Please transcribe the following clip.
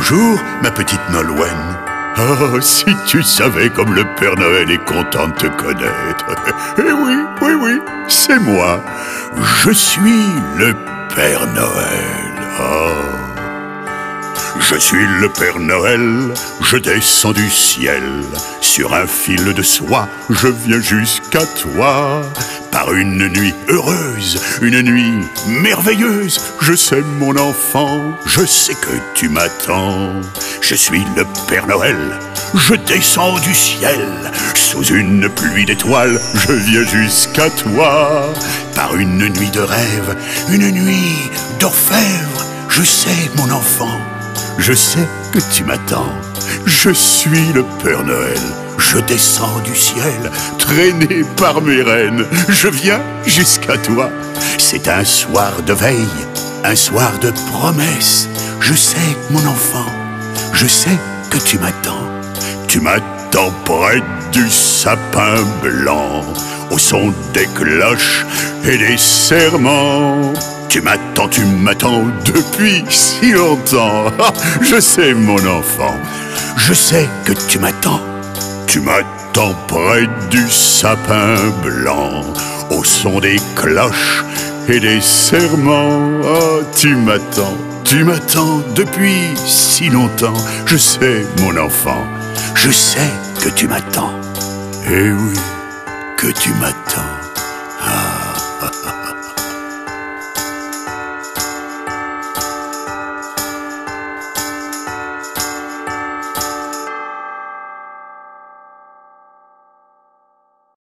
Bonjour, ma petite Nolwenn. Oh, si tu savais comme le Père Noël est content de te connaître. Eh oui, oui, oui, c'est moi. Je suis le Père Noël. Oh. Je suis le Père Noël, je descends du ciel. Sur un fil de soie, je viens jusqu'à toi. Par une nuit heureuse, une nuit merveilleuse. Je sais mon enfant, je sais que tu m'attends. Je suis le Père Noël, je descends du ciel. Sous une pluie d'étoiles, je viens jusqu'à toi. Par une nuit de rêve, une nuit d'orfèvre. Je sais mon enfant, je sais que tu m'attends. Je suis le Père Noël, je descends du ciel, traîné par mes reines. Je viens jusqu'à toi. C'est un soir de veille, un soir de promesse. Je sais, mon enfant, je sais que tu m'attends. Tu m'attends près du sapin blanc, au son des cloches et des serments. Tu m'attends depuis si longtemps. Je sais, mon enfant, je sais que tu m'attends. Tu m'attends près du sapin blanc, au son des cloches et des serments. Oh, tu m'attends depuis si longtemps. Je sais, mon enfant, je sais que tu m'attends. Eh oui, que tu m'attends.